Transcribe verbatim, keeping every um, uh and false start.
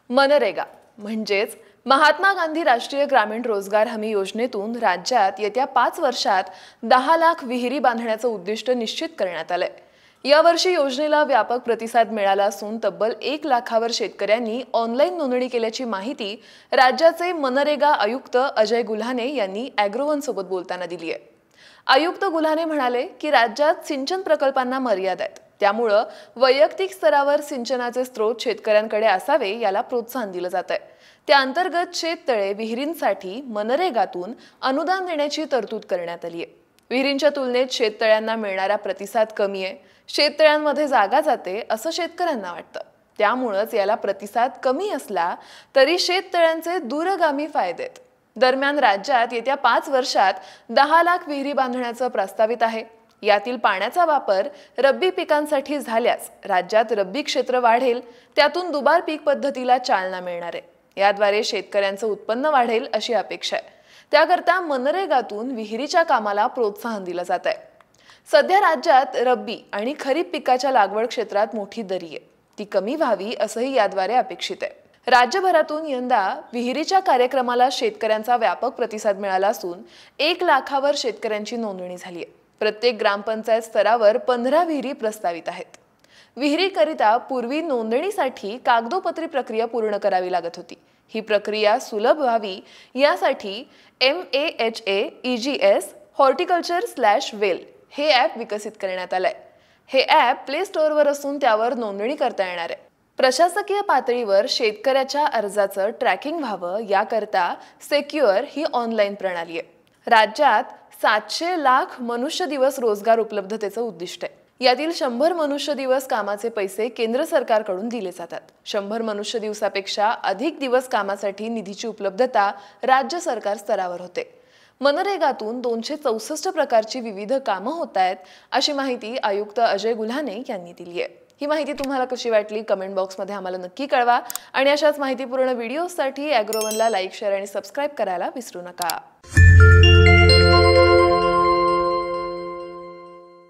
मनरेगा म्हणजेच महात्मा गांधी राष्ट्रीय ग्रामीण रोजगार हमी योजनेतून राज्यात येत्या पाच वर्षात दहा लाख विहिरी बांधण्याचं उद्दिष्ट निश्चित करण्यात आलंय। यावर्षी योजनेला व्यापक प्रतिसाद मिळाला असून तब्बल एक लाखावर शेतकऱ्यांनी ऑनलाईन नोंदणी केल्याची माहिती राज्याचे मनरेगा आयुक्त अजय गुल्हाने यांनी ॲग्रोवन सोबत बोलताना दिली आहे। आयुक्त गुल्हाने म्हणाले की राज्यात सिंचन प्रकल्पांना मर्यादा आहेत, त्यामुळे वैयक्तिक स्तरावर सिंचनाचे स्रोत शेतकऱ्यांकडे असावे याला प्रोत्साहन दिलं जात आहे। त्या अंतर्गत शेततळे विहिरींसाठी मनरेगातून अनुदान देण्याची तरतूद करण्यात आली आहे। विहिरींच्या तुलनेत शेततळ्यांना मिळणारा प्रतिसाद कमी आहे। शेततळ्यांमध्ये जागा जाते असं शेतकऱ्यांना वाटतं, त्यामुळेच याला प्रतिसाद कमी असला तरी शेततळ्यांचे दूरगामी फायदे आहेत। दरम्यान राज्यात येत्या पाच वर्षात दहा लाख विहिरी बांधण्याचं प्रस्तावित आहे। यातील पाण्याचा वापर रब्बी पिकांसाठी झाल्यास राज्यात रब्बी क्षेत्र वाढेल, त्यातून दुबार पीक पद्धतीला चालना मिळणार आहे। याद्वारे शेतकऱ्यांचं उत्पन्न वाढेल अशी अपेक्षा आहे। त्याकरता मनरेगातून विहिरीच्या कामाला प्रोत्साहन दिलं जात आहे। सध्या राज्यात रब्बी आणि खरीप पिकाच्या लागवड क्षेत्रात मोठी दरी आहे, ती कमी व्हावी असंही याद्वारे अपेक्षित आहे। राज्यभरातून यंदा विहिरीच्या कार्यक्रमाला शेतकऱ्यांचा व्यापक प्रतिसाद मिळाला असून एक लाखावर शेतकऱ्यांची नोंदणी झाली आहे। प्रत्येक ग्रामपंचायत स्तरावर पंधरा विहिरी प्रस्तावित आहेत। विहिरीकरिता पूर्वी नोंदणीसाठी कागदोपत्री प्रक्रिया पूर्ण करावी लागत होती। ही प्रक्रिया सुलभ व्हावी यासाठी M A H A E G S horticulture slash well हे ॲप विकसित करण्यात आलंय। हे ॲप प्ले स्टोअरवर असून त्यावर नोंदणी करता येणार आहे। प्रशासकीय पातळीवर शेतकऱ्याच्या अर्जाचं ट्रॅकिंग व्हावं याकरता सेक्युअर ही ऑनलाईन प्रणाली आहे। राज्यात सातशे लाख मनुष्य दिवस रोजगार उपलब्धतेचं उद्दिष्ट आहे। यातील शंभर मनुष्य दिवस कामाचे पैसे केंद्र सरकारकडून दिले जातात। शंभर मनुष्य दिवसापेक्षा अधिक दिवस कामासाठी निधीची उपलब्धता राज्य सरकार स्तरावर होते। मनरेगातून दोनशे चौसष्ट प्रकारची विविध कामं होत आहेत अशी माहिती आयुक्त अजय गुल्हाने यांनी दिली आहे। ही माहिती तुम्हाला कशी वाटली कमेंट बॉक्समध्ये आम्हाला नक्की कळवा आणि अशाच माहितीपूर्ण व्हिडिओसाठी ॲग्रोवनला लाईक, शेअर आणि सबस्क्राईब करायला विसरू नका।